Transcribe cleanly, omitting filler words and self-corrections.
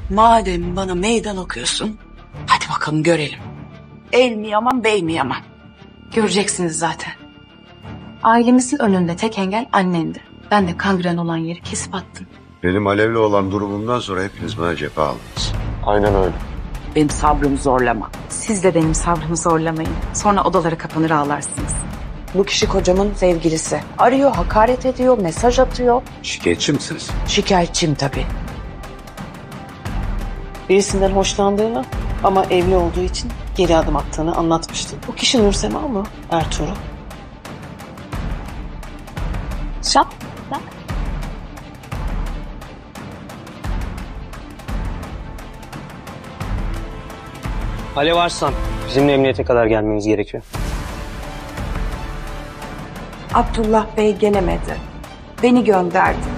Madem bana meydan okuyorsun, hadi bakalım görelim. El mi yaman, bey mi yaman? Göreceksiniz zaten. Ailemizin önünde tek engel annendi. Ben de kangren olan yeri kesip attım. Benim Alev'le olan durumumdan sonra hepiniz bana cephe aldınız. Aynen öyle. Benim sabrımı zorlama. Siz de benim sabrımı zorlamayın. Sonra odalara kapanır ağlarsınız. Bu kişi kocamın sevgilisi. Arıyor, hakaret ediyor, mesaj atıyor. Şikayetçi misiniz? Şikayetçiyim tabii. Birisinden hoşlandığını ama evli olduğu için geri adım attığını anlatmıştı. Bu kişi Nursema mı? Ertuğrul. Şap. Alev Arslan, bizimle emniyete kadar gelmeniz gerekiyor. Abdullah Bey gelemedi. Beni gönderdi.